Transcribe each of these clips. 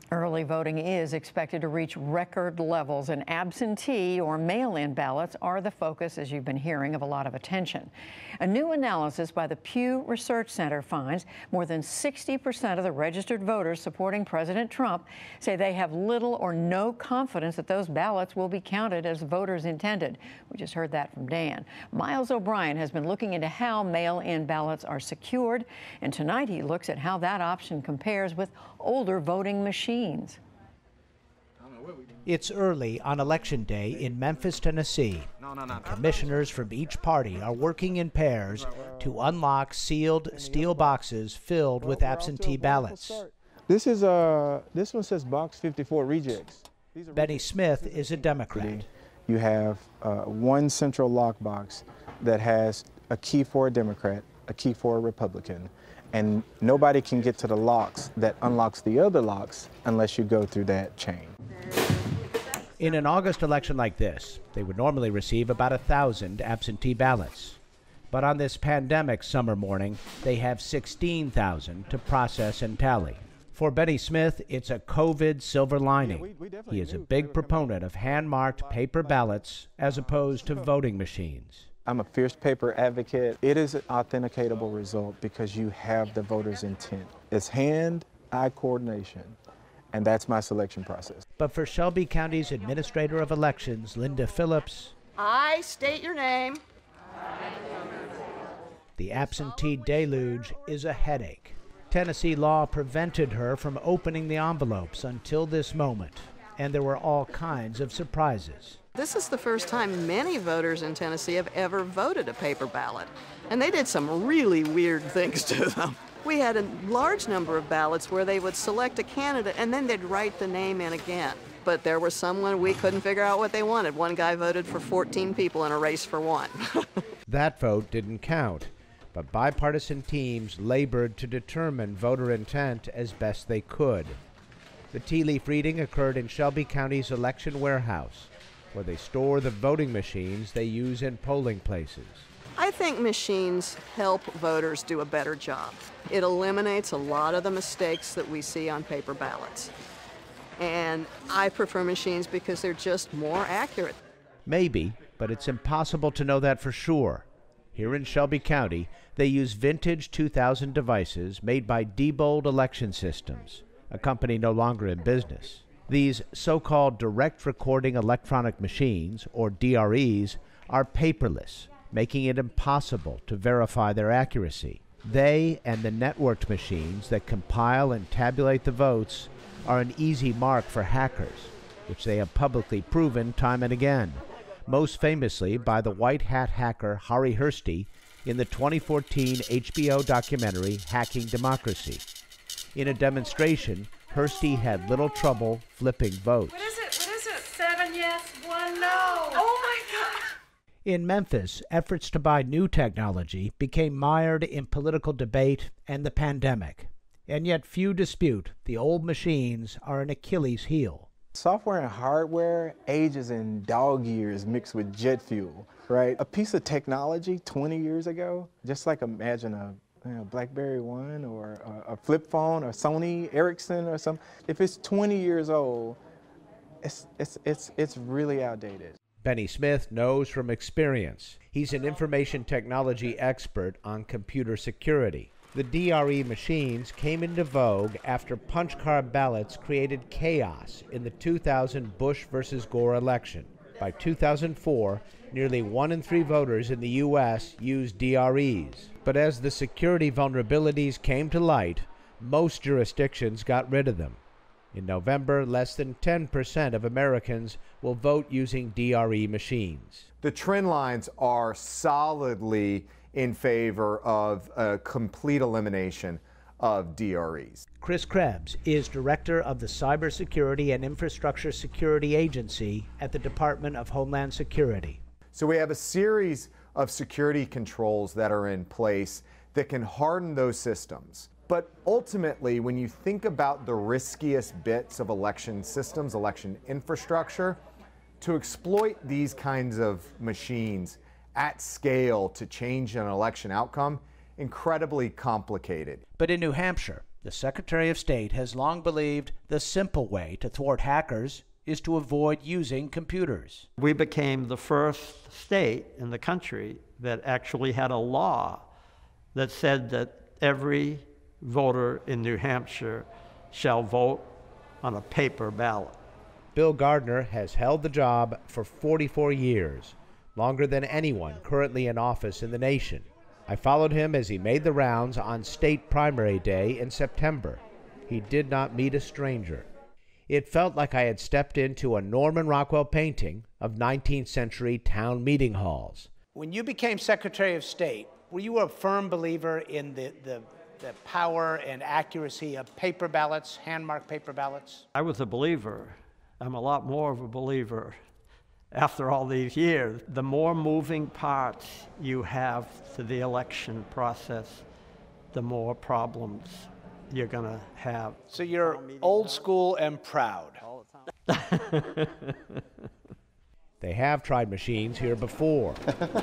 Early voting is expected to reach record levels, and absentee or mail-in ballots are the focus, as you've been hearing, of a lot of attention. A new analysis by the Pew Research Center finds more than 60% of the registered voters supporting President Trump say they have little or no confidence that those ballots will be counted as voters intended. We just heard that from Dan. Miles O'Brien has been looking into how mail-in ballots are secured, and tonight he looks at how that option compares with older voting machines. It's early on Election Day in Memphis, Tennessee. And commissioners from each party are working in pairs to unlock sealed steel boxes filled with absentee ballots. This one says Box 54 rejects. Benny Smith is a Democrat. You have one central lock box that has a key for a Democrat, a key for a Republican, and nobody can get to the locks that unlocks the other locks unless you go through that chain. In an August election like this, they would normally receive about 1,000 absentee ballots. But on this pandemic summer morning, they have 16,000 to process and tally. For Benny Smith, it's a COVID silver lining. He is a big proponent of hand-marked paper ballots as opposed to voting machines. I'm a fierce paper advocate. It is an authenticatable result because you have the voter's intent. It's hand-eye coordination, and that's my selection process. But for Shelby County's Administrator of Elections, Linda Phillips, I state your name. the absentee deluge is a headache. Tennessee law prevented her from opening the envelopes until this moment, and there were all kinds of surprises. This is the first time many voters in Tennessee have ever voted a paper ballot, and they did some really weird things to them. We had a large number of ballots where they would select a candidate and then they'd write the name in again. But there was someone we couldn't figure out what they wanted. One guy voted for 14 people in a race for one. That vote didn't count, but bipartisan teams labored to determine voter intent as best they could. The tea leaf reading occurred in Shelby County's election warehouse, where they store the voting machines they use in polling places. I think machines help voters do a better job. It eliminates a lot of the mistakes that we see on paper ballots. And I prefer machines because they're just more accurate. Maybe, but it's impossible to know that for sure. Here in Shelby County, they use vintage 2000 devices made by Diebold Election Systems, a company no longer in business. These so-called direct recording electronic machines, or DREs, are paperless, making it impossible to verify their accuracy. They and the networked machines that compile and tabulate the votes are an easy mark for hackers, which they have publicly proven time and again, most famously by the white hat hacker Harry Hursty in the 2014 HBO documentary Hacking Democracy. In a demonstration, Hursty had little trouble flipping votes. What is it? 7 yes, 1 no. Oh my God. In Memphis, efforts to buy new technology became mired in political debate and the pandemic. And yet few dispute the old machines are an Achilles heel. Software and hardware ages in dog years mixed with jet fuel, right? A piece of technology 20 years ago, just like imagine a BlackBerry One or a flip phone or Sony Ericsson or something. If it's 20 years old, it's really outdated. Benny Smith knows from experience. He's an information technology expert on computer security. The DRE machines came into vogue after punch card ballots created chaos in the 2000 Bush versus Gore election. By 2004, nearly 1 in 3 voters in the U.S. used DREs. But as the security vulnerabilities came to light, most jurisdictions got rid of them. In November, less than 10% of Americans will vote using DRE machines. The trend lines are solidly in favor of a complete elimination of DREs. Chris Krebs is director of the Cybersecurity and Infrastructure Security Agency at the Department of Homeland Security. So we have a series of security controls that are in place that can harden those systems. But ultimately, when you think about the riskiest bits of election systems, election infrastructure, to exploit these kinds of machines at scale to change an election outcome, incredibly complicated. But in New Hampshire, The Secretary of State has long believed the simple way to thwart hackers is to avoid using computers. We became the first state in the country that actually had a law that said that every voter in New Hampshire shall vote on a paper ballot. Bill Gardner has held the job for 44 years, longer than anyone currently in office in the nation. I followed him as he made the rounds on state primary day in September. He did not meet a stranger. It felt like I had stepped into a Norman Rockwell painting of 19th century town meeting halls. When you became Secretary of State, were you a firm believer in the power and accuracy of paper ballots, hand-marked paper ballots? I was a believer. I'm a lot more of a believer after all these years. The more moving parts you have to the election process, the more problems you're going to have. So you're old school and proud. They have tried machines here before.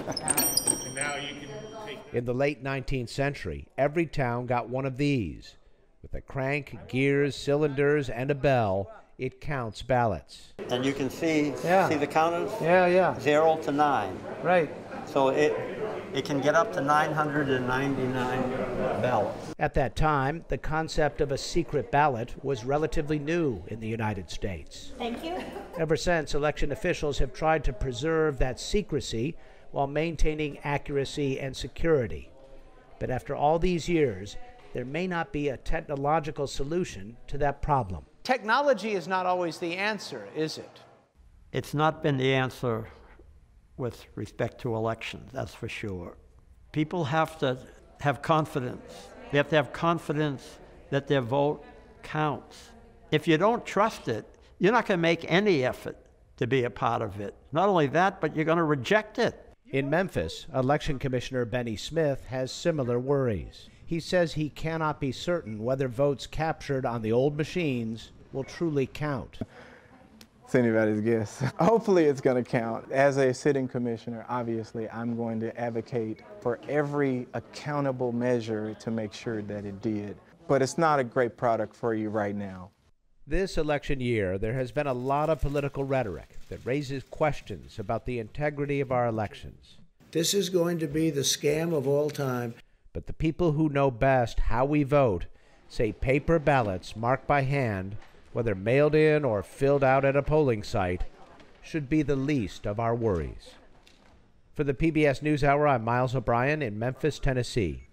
In the late 19th century, every town got one of these. With a crank, gears, cylinders, and a bell, it counts ballots. And you can see the counters? 0 to 9. Right. So it can get up to 999 ballots. At that time, the concept of a secret ballot was relatively new in the United States. Thank you. Ever since, election officials have tried to preserve that secrecy while maintaining accuracy and security. But after all these years, there may not be a technological solution to that problem. Technology is not always the answer, is it? It's not been the answer with respect to elections, that's for sure. People have to have confidence. They have to have confidence that their vote counts. If you don't trust it, you're not going to make any effort to be a part of it. Not only that, but you're going to reject it. In Memphis, Election Commissioner Benny Smith has similar worries. He says he cannot be certain whether votes captured on the old machines will truly count. It's anybody's guess. Hopefully it's going to count. As a sitting commissioner, obviously, I'm going to advocate for every accountable measure to make sure that it did. But it's not a great product for you right now. This election year, there has been a lot of political rhetoric that raises questions about the integrity of our elections. This is going to be the scam of all time. But the people who know best how we vote say paper ballots marked by hand, whether mailed in or filled out at a polling site, should be the least of our worries. For the PBS NewsHour, I'm Miles O'Brien in Memphis, Tennessee.